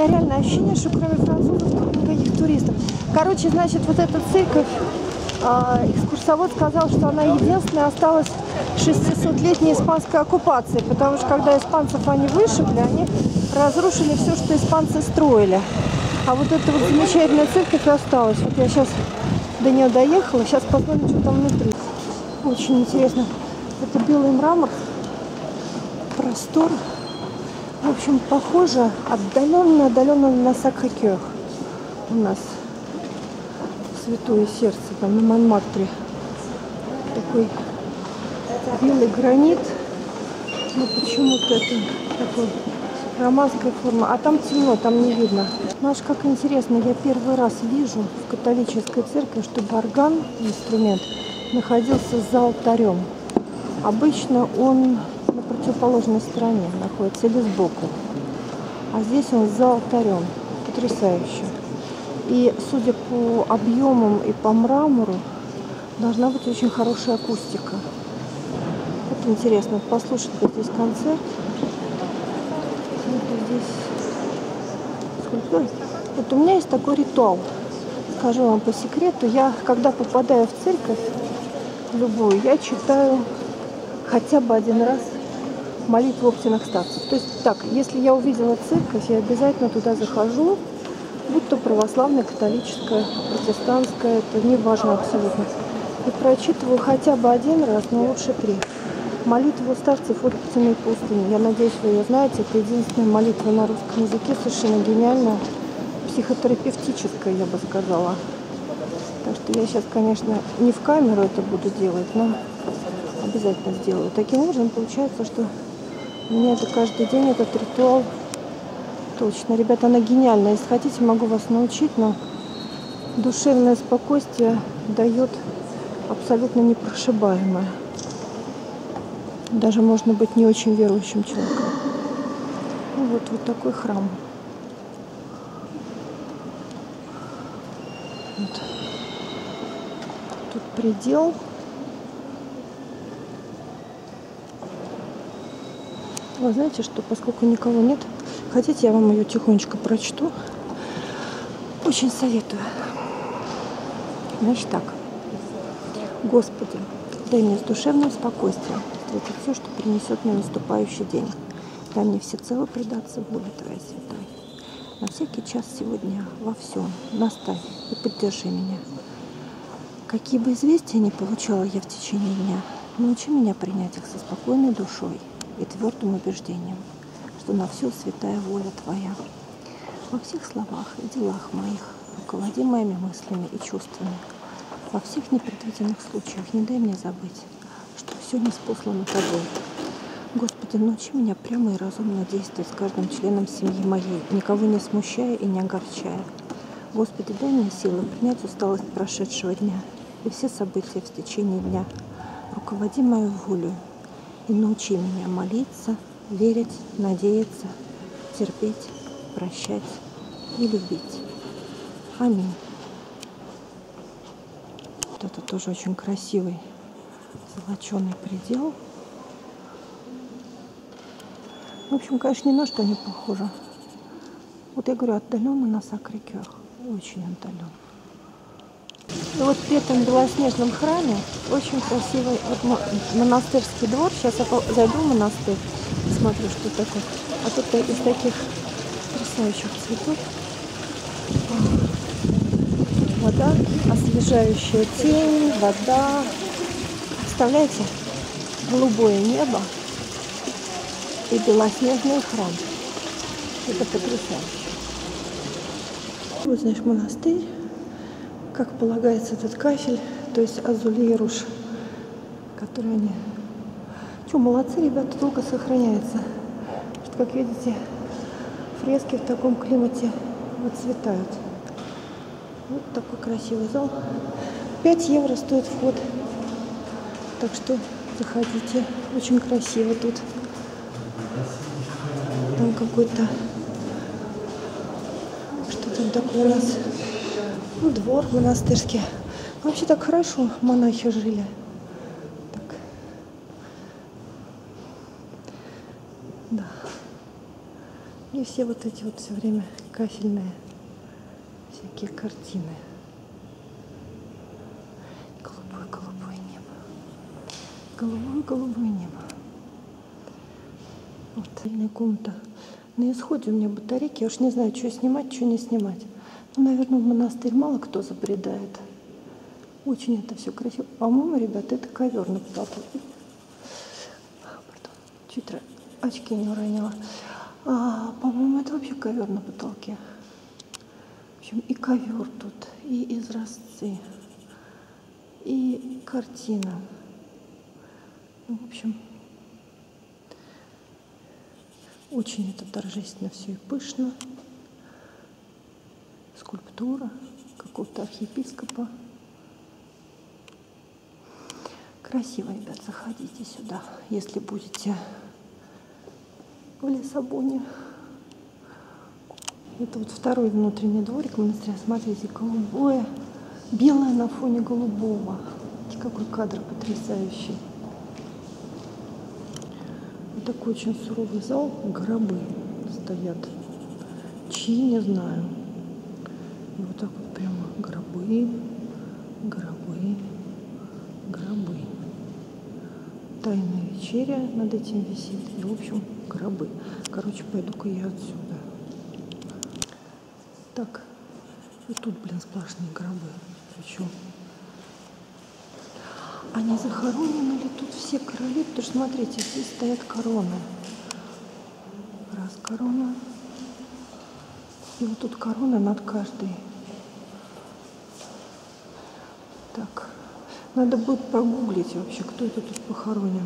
меня реально ощущение, что кроме французов тут никаких туристов. Короче, значит, вот эта церковь, экскурсовод сказал, что она единственная осталась 600-летней испанской оккупации, потому что когда испанцев они вышибли, они разрушили все, что испанцы строили. А вот эта вот замечательная церковь осталась. Вот я сейчас до нее доехала, сейчас посмотрим, что там внутри. Очень интересно. Это белый мрамор, простор. В общем, похоже отдаленно на Сакрэ-Кёр. У нас Святое Сердце, там на Монмартре. Такой белый гранит. Но почему-то это такой романская форма. А там темно, там не видно. Знаешь, как интересно, я первый раз вижу в католической церкви, чтобы орган, инструмент, находился за алтарем. Обычно он на противоположной стороне находится или сбоку. А здесь он за алтарем. Потрясающе. И судя по объемам и по мрамору, должна быть очень хорошая акустика. Вот интересно, послушать вот здесь концерт. Вот здесь скульптура. Вот у меня есть такой ритуал. Скажу вам по секрету, я, когда попадаю в церковь, любую, я читаю хотя бы один раз молитву Оптиных старцев. То есть так, если я увидела церковь, я обязательно туда захожу, будь то православная, католическая, протестантская, это не важно абсолютно. И прочитываю хотя бы один раз, но лучше 3. Молитву старцев Оптиной пустыни. Я надеюсь, вы ее знаете. Это единственная молитва на русском языке, совершенно гениальная, психотерапевтическая, я бы сказала. Так что я сейчас, конечно, не в камеру это буду делать, но обязательно сделаю. Таким образом, получается, что у меня это каждый день, этот ритуал. Точно, ребята, она гениальная. Если хотите, могу вас научить, но душевное спокойствие дает абсолютно непрошибаемое. Даже можно быть не очень верующим человеком. Ну, вот такой храм. Вот. Тут предел. Вы знаете, что поскольку никого нет, хотите, я вам ее тихонечко прочту. Очень советую. Значит так. Господи, дай мне с душевным спокойствием встретить все, что принесет мне наступающий день. Дай мне всецело предаться воле Твоей святой. На всякий час сегодня во всем наставь и поддержи меня. Какие бы известия ни получала я в течение дня, научи меня принять их со спокойной душой и твердым убеждением, что на все святая воля Твоя. Во всех словах и делах моих руководи моими мыслями и чувствами. Во всех непредвиденных случаях не дай мне забыть, что все ниспослано Тобой. Господи, научи меня прямо и разумно действовать с каждым членом семьи моей, никого не смущая и не огорчая. Господи, дай мне силы принять усталость прошедшего дня и все события в течение дня. Руководи мою волю и научи меня молиться, верить, надеяться, терпеть, прощать и любить. Аминь. Вот это тоже очень красивый золоченый предел. В общем, конечно, ни на что не похоже. Вот я говорю, отдаленно на Сакрэ-Кёр. Очень отдаленно. И вот в этом белоснежном храме очень красивый вот монастырский двор. Сейчас я зайду в монастырь, смотрю, что такое. А тут из таких потрясающих цветов. Вода, освежающая тень, вода. Представляете, голубое небо и белоснежный храм. Это потрясающе. Вот, знаешь, монастырь. Как полагается, этот кафель, то есть азулируш, который они... Что, молодцы, ребята, долго сохраняется. Что, как видите, фрески в таком климате выцветают. Вот такой красивый зал. 5 евро стоит вход. Так что заходите. Очень красиво тут. Там какой-то... Что там такое у нас? Ну, двор монастырский. Вообще так хорошо монахи жили. Так. Да. И И все вот эти вот все время кафельные всякие картины. Голубое небо. Голубое небо. Вот отдельная комната. На исходе у меня батарейки. Я уж не знаю, что снимать, что не снимать. Ну, наверное, в монастырь мало кто забредает. Очень это все красиво. По-моему, ребята, это ковер на потолке. Пардон, чуть очки не уронила. По-моему, это вообще ковер на потолке. В общем, и ковер тут, и изразцы, и картина. Ну, в общем, очень это торжественно все и пышно. Скульптура какого-то архиепископа. Красиво, ребят, заходите сюда, если будете в Лиссабоне. Это вот второй внутренний дворик монастыря. Смотрите, голубое, белое на фоне голубого. Какой кадр потрясающий. Вот такой очень суровый зал. Гробы стоят. Чьи, не знаю. И вот так вот прямо гробы. Тайная вечеря над этим висит. И, в общем, гробы. Короче, пойду-ка я отсюда. Так. И тут, блин, сплошные гробы. Причем они захоронены ли тут все короли? Потому что, смотрите, здесь стоят короны. Раз корона. И вот тут корона над каждой. Так. Надо будет погуглить вообще, кто это тут похоронен.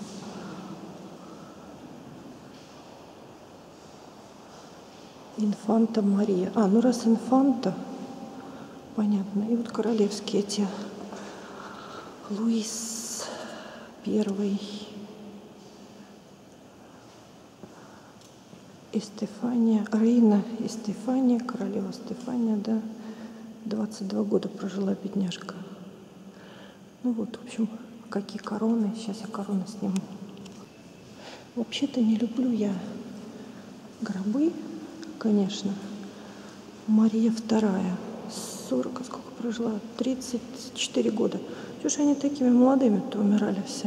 Инфанта Мария. Ну раз инфанта, понятно. И вот королевские эти. Луис I. И Стефания. Рейна и Стефания. Королева Стефания, да. 22 года прожила бедняжка. Ну вот, в общем, какие короны. Сейчас я короны сниму. Вообще-то не люблю я гробы, конечно. Мария II. 40, сколько прожила? 34 года. Чего ж они такими молодыми-то умирали все?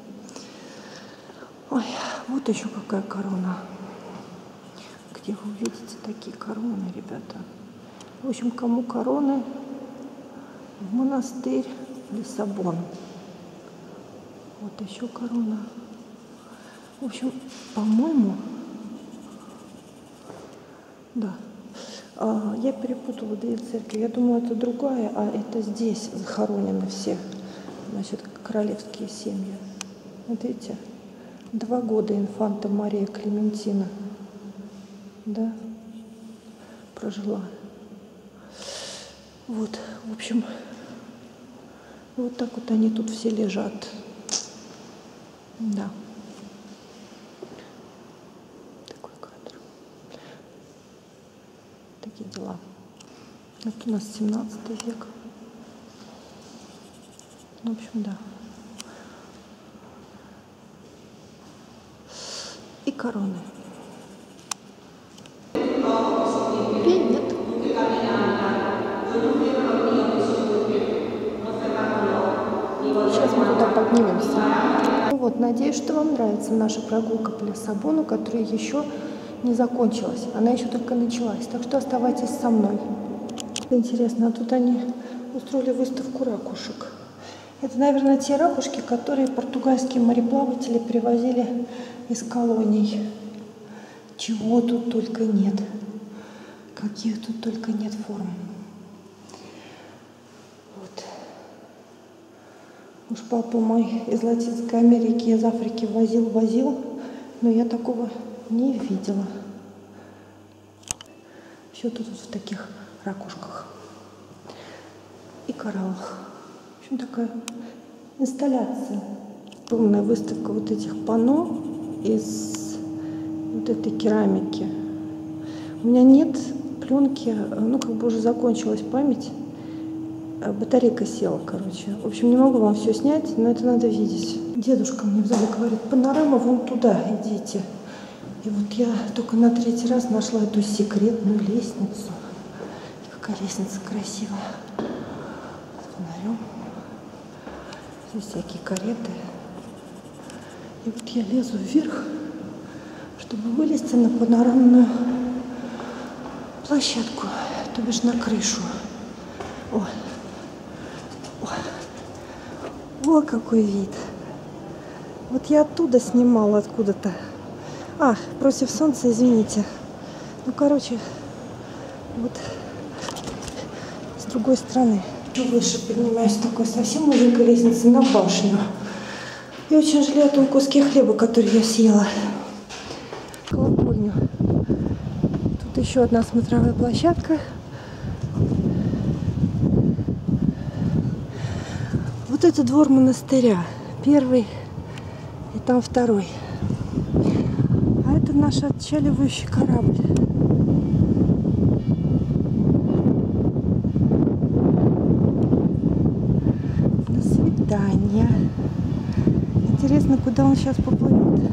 Ой, вот еще какая корона. Где вы увидите такие короны, ребята? В общем, кому короны, в монастырь Лиссабон. Вот еще корона. В общем, по-моему, да. Я перепутала две церкви. Я думаю, это другая, а это здесь захоронены все. Значит, королевские семьи. Вот видите? 2 года инфанта Мария Клементина. Да? Прожила. Вот, в общем, вот так вот они тут все лежат. Да. Такой кадр. Такие дела. Это у нас 17 век. В общем, да. И короны. Привет. Сейчас мы туда поднимемся. Ну вот, надеюсь, что вам нравится наша прогулка по Лиссабону, которая еще не закончилась. Она еще только началась. Так что оставайтесь со мной. Интересно, а тут они устроили выставку ракушек. Это, наверное, те ракушки, которые португальские мореплаватели привозили из колоний. Чего тут только нет. Каких тут только нет форм. Вот. Уж папа мой из Латинской Америки, из Африки возил, но я такого не видела. Все тут в таких ракушках и кораллах. В общем, такая инсталляция. Полная выставка вот этих панно из вот этой керамики. У меня нет пленки, ну как бы уже закончилась память. Батарейка села, короче. В общем, не могу вам все снять, но это надо видеть. Дедушка мне в зале говорит: панорама вон туда, идите. И вот я только на 3-й раз нашла эту секретную лестницу. Какая лестница красивая. С фонарем. Здесь всякие кареты. И вот я лезу вверх, чтобы вылезти на панорамную площадку, то бишь на крышу. О, какой вид. Вот я оттуда снимала, откуда-то. Против солнца, извините. Ну, короче, вот с другой стороны. Выше поднимаюсь такой совсем узенькой лестницы на башню. И очень жалею о том куске хлеба, который я съела. Колокольню. Тут еще одна смотровая площадка. Вот это двор монастыря. 1-й и там 2-й. А это наш отчаливающий корабль. До свидания. Интересно, куда он сейчас поплывет.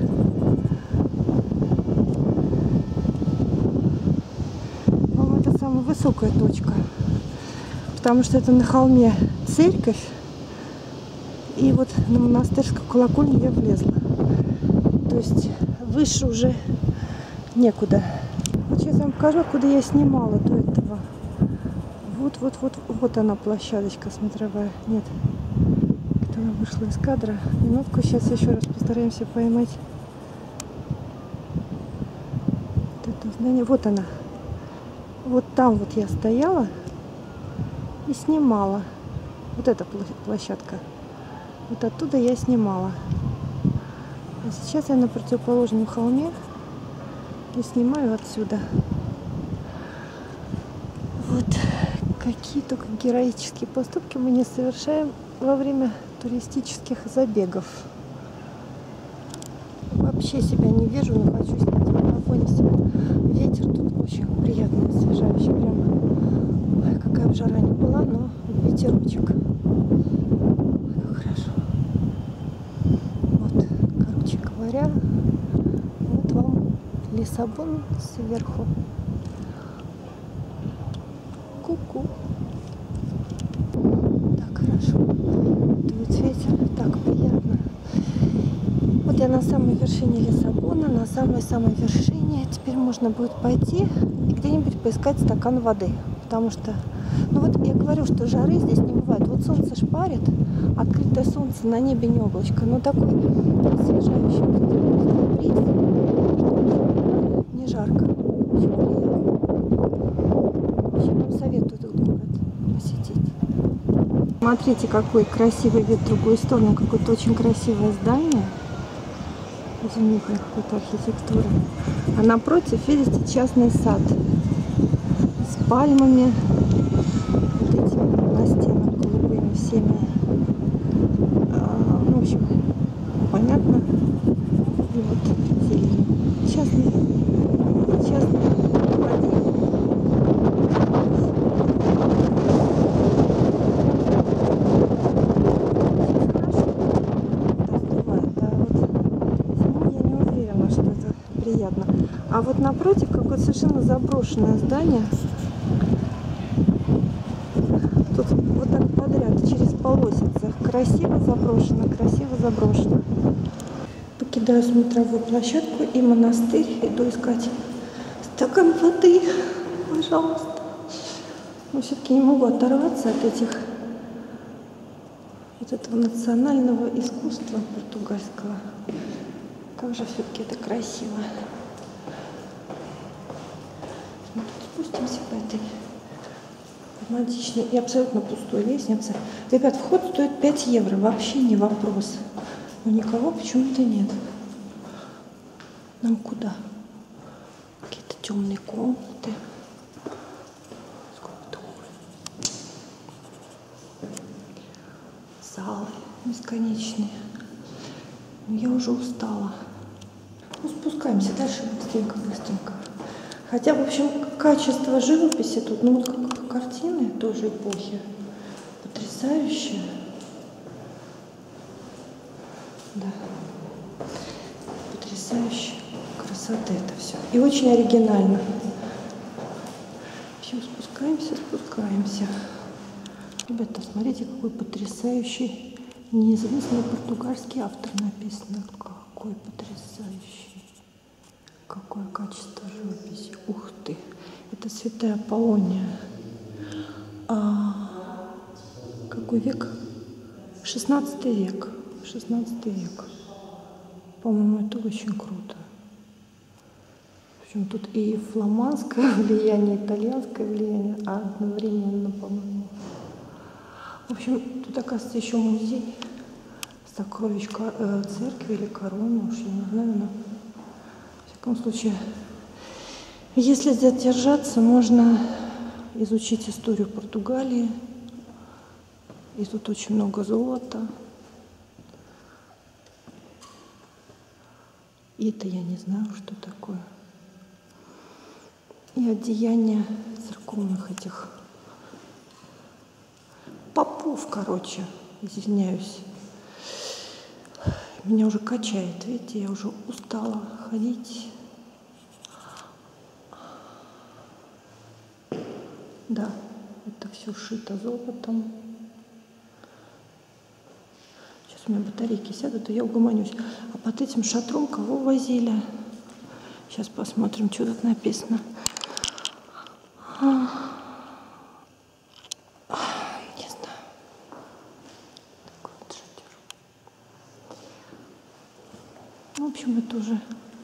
По-моему, это самая высокая точка. Потому что это на холме церковь. И вот на монастырскую колокольню я влезла. То есть выше уже некуда. Вот сейчас я вам покажу, куда я снимала до этого. Вот она площадочка смотровая. Нет, она вышла из кадра. Минутку, сейчас еще раз постараемся поймать. Вот это здание. Вот она. Вот там вот я стояла и снимала. Вот эта площадка. Вот оттуда я снимала. А сейчас я на противоположном холме и снимаю отсюда. Вот какие только героические поступки мы не совершаем во время туристических забегов. Вообще себя не вижу, но хочу снять на фоне себя. Ветер тут очень приятный, освежающий. Прямо. Ой, какая бы жара ни была, но ветерочек. Как хорошо. Вот, короче говоря, вот вам Лиссабон сверху. Ку-ку. Так хорошо. Дует ветер, так приятно. Вот я на самой вершине Лиссабона, на самой-самой вершине. Теперь можно будет пойти и где-нибудь поискать стакан воды. Потому что, ну вот я говорю, что жары здесь не бывает. Вот солнце шпарит, открытое солнце, на небе не облачко. Но такой освежающий бриз, не жарко. Очень приятно. Очень вам советую этот город посетить. Смотрите, какой красивый вид в другую сторону. Какое-то очень красивое здание. Изумительной какой-то архитектуры. А напротив, видите, частный сад с пальмами, вот этими на стенах голубыми всеми. Ну, в общем, понятно. И вот зелень. Частный владелец. Приятно. А вот напротив какое-то совершенно заброшенное здание. Тут вот так подряд, через полосица. Красиво заброшено, красиво заброшено. Покидаю смотровую площадку и монастырь. Иду искать стакан воды. Пожалуйста. Но все-таки не могу оторваться от этих вот этого национального искусства португальского. Как же все-таки это красиво. Мы тут спустимся по этой романтичной и абсолютно пустой лестнице. Ребят, вход стоит 5 евро. Вообще не вопрос. Но никого почему-то нет. Нам куда? Какие-то темные комнаты. Залы бесконечные. Но я уже устала. Ну, спускаемся дальше быстренько. Хотя, в общем, качество живописи тут, ну вот как картины той же эпохи, потрясающее. Да, потрясающе красоты это все. И очень оригинально. В общем, спускаемся. Ребята, смотрите, какой потрясающий, неизвестный португальский автор написано. Какой потрясающий. Какое качество живописи. Ух ты. Это Святая Аполлония. Какой век? 16 век. 16 век. По-моему, это очень круто. В общем, тут и фламандское влияние, итальянское влияние, одновременно, по-моему. В общем, тут, оказывается, еще музей сокровищ церкви или короны, уж я не знаю, но в всяком случае, если задержаться, можно изучить историю Португалии. И тут очень много золота. И это я не знаю, что такое. И одеяния церковных этих попов, короче, извиняюсь. Меня уже качает, видите, я уже устала ходить. Да, это все шито золотом. Сейчас у меня батарейки сядут, и я угомонюсь. А под этим шатром кого возили? Сейчас посмотрим, что тут написано. Не знаю. Такой вот шатер. В общем, это уже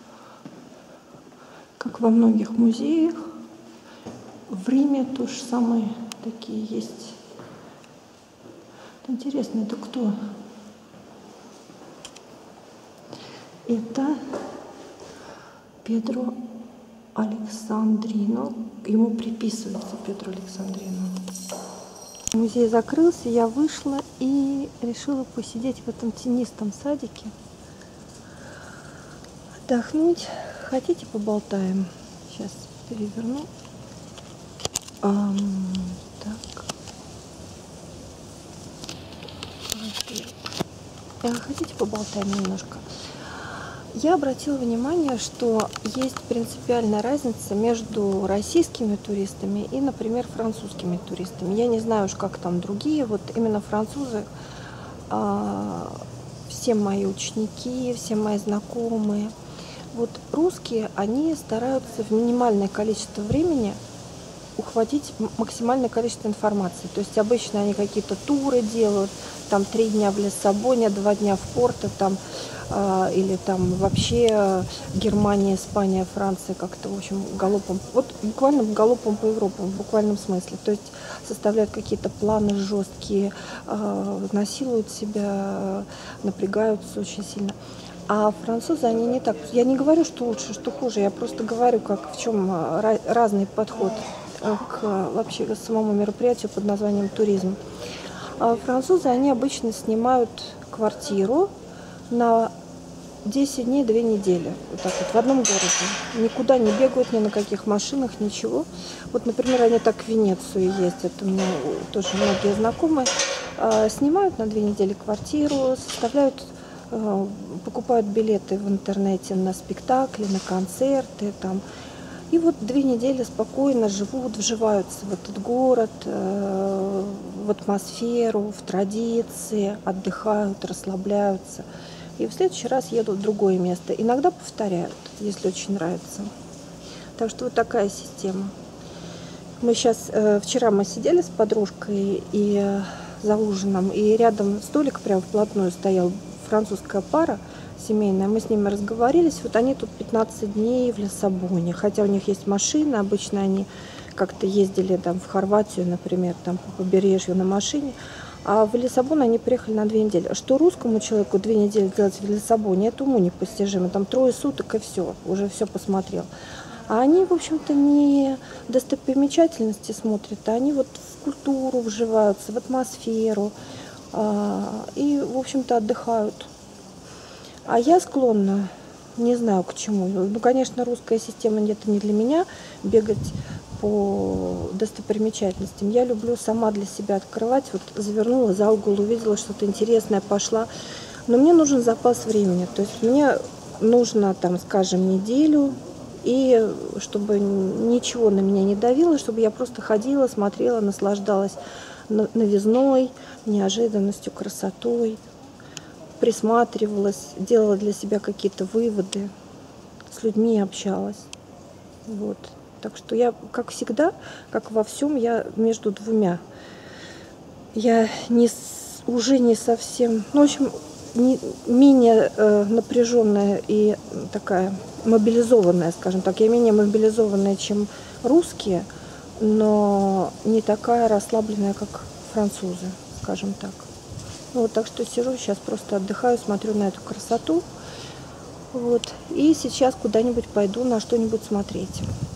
как во многих музеях. В Риме то же самое, такие есть. Интересно, это кто? Это Педро Александрино. Ему приписывается Педро Александрино. Музей закрылся, я вышла и решила посидеть в этом тенистом садике. Отдохнуть. Хотите, поболтаем? Сейчас переверну. Так. Хотите, поболтаем немножко? Я обратила внимание, что есть принципиальная разница между российскими туристами и, например, французскими туристами. Я не знаю уж, как там другие. Вот именно французы, все мои ученики, все мои знакомые. Вот русские, они стараются в минимальное количество времени ухватить максимальное количество информации. То есть обычно они какие-то туры делают, там 3 дня в Лиссабоне, 2 дня в Порто, там, или там вообще Германия, Испания, Франция, как-то, в общем, галопом. Вот буквально галопом по Европе, в буквальном смысле. То есть составляют какие-то планы жесткие, насилуют себя, напрягаются очень сильно. А французы, они не так. Я не говорю, что лучше, что хуже. Я просто говорю, как в чем разный подход к вообще к самому мероприятию под названием туризм. Французы, они обычно снимают квартиру на 10 дней, 2 недели. Вот так вот, в одном городе. Никуда не бегают, ни на каких машинах, ничего. Вот, например, они так в Венецию ездят. У меня тоже многие знакомые. Снимают на 2 недели квартиру, составляют, покупают билеты в интернете на спектакли, на концерты, там. И вот 2 недели спокойно живут, вживаются в этот город, в атмосферу, в традиции, отдыхают, расслабляются. И в следующий раз едут в другое место. Иногда повторяют, если очень нравится. Так что вот такая система. Мы сейчас, вчера мы сидели с подружкой и за ужином, и рядом столик прям вплотную стоял, французская пара семейная, мы с ними разговорились, вот они тут 15 дней в Лиссабоне, хотя у них есть машина, обычно они как-то ездили там в Хорватию, например, там по побережью на машине, а в Лиссабон они приехали на 2 недели. Что русскому человеку 2 недели делать в Лиссабоне, это уму непостижимо, там 3 суток и все, уже все посмотрел. А они, в общем-то, не достопримечательности смотрят, а они вот в культуру вживаются, в атмосферу и, в общем-то, отдыхают. А я склонна, не знаю к чему. Ну, конечно, русская система это не для меня, бегать по достопримечательностям. Я люблю сама для себя открывать. Вот завернула за угол, увидела что-то интересное, пошла. Но мне нужен запас времени. То есть мне нужно там, скажем, неделю, и чтобы ничего на меня не давило, чтобы я просто ходила, смотрела, наслаждалась новизной, неожиданностью, красотой, присматривалась, делала для себя какие-то выводы, с людьми общалась. Вот. Так что я, как всегда, как во всем, я между двумя. Я уже не совсем, ну, в общем, менее напряженная и такая мобилизованная, скажем так. Я менее мобилизованная, чем русские, но не такая расслабленная, как французы, скажем так. Вот, так что сижу сейчас, просто отдыхаю, смотрю на эту красоту. Вот. И сейчас куда-нибудь пойду на что-нибудь смотреть.